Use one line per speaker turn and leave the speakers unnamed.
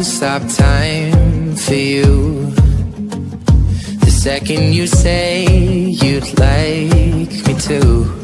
stop time for you. The second you say you'd like me to.